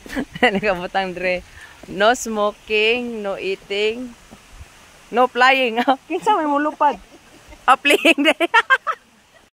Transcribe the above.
Nakabutang dre. No smoking, no eating, no flying. Kinsa may mulupad? Playing dre.